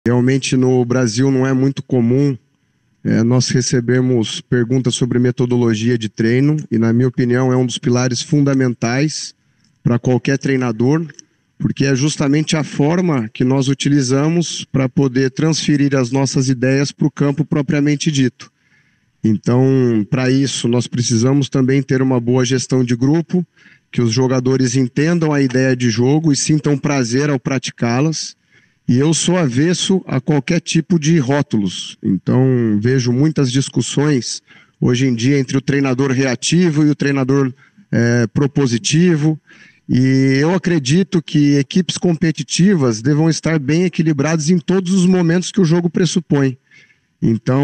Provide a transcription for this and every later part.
Realmente no Brasil não é muito comum nós recebemos perguntas sobre metodologia de treino e, na minha opinião, é um dos pilares fundamentais para qualquer treinador, porque é justamente a forma que nós utilizamos para poder transferir as nossas ideias para o campo propriamente dito. Então, para isso, nós precisamos também ter uma boa gestão de grupo, que os jogadores entendam a ideia de jogo e sintam prazer ao praticá-las. E eu sou avesso a qualquer tipo de rótulos. Então, vejo muitas discussões hoje em dia entre o treinador reativo e o treinador propositivo. E eu acredito que equipes competitivas devam estar bem equilibradas em todos os momentos que o jogo pressupõe. Então,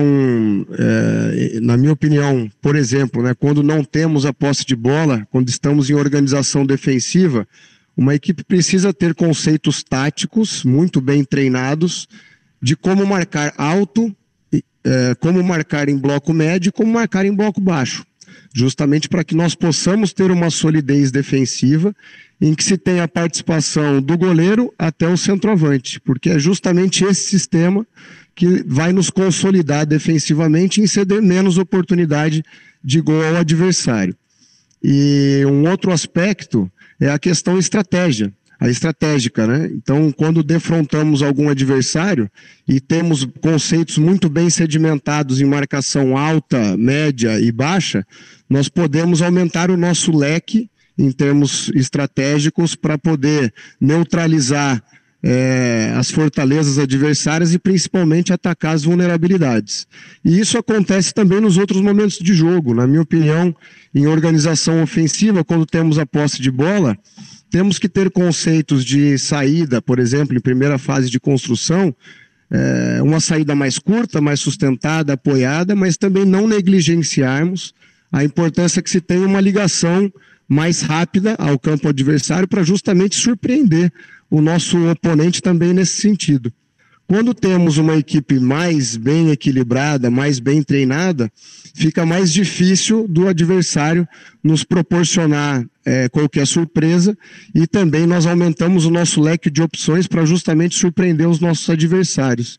na minha opinião, por exemplo, quando não temos a posse de bola, quando estamos em organização defensiva, uma equipe precisa ter conceitos táticos muito bem treinados de como marcar alto, como marcar em bloco médio e como marcar em bloco baixo. Justamente para que nós possamos ter uma solidez defensiva em que se tenha a participação do goleiro até o centroavante, porque é justamente esse sistema que vai nos consolidar defensivamente e ceder menos oportunidade de gol ao adversário. E um outro aspecto é a questão estratégica, né? Então, quando defrontamos algum adversário e temos conceitos muito bem sedimentados em marcação alta, média e baixa, nós podemos aumentar o nosso leque em termos estratégicos para poder neutralizar as fortalezas adversárias e principalmente atacar as vulnerabilidades. E isso acontece também nos outros momentos de jogo. Na minha opinião, em organização ofensiva, quando temos a posse de bola, temos que ter conceitos de saída, por exemplo, em primeira fase de construção, uma saída mais curta, mais sustentada, apoiada, mas também não negligenciarmos a importância que se tenha uma ligação mais rápida ao campo adversário para justamente surpreender o nosso oponente também nesse sentido. Quando temos uma equipe mais bem equilibrada, mais bem treinada, fica mais difícil do adversário nos proporcionar qualquer surpresa e também nós aumentamos o nosso leque de opções para justamente surpreender os nossos adversários.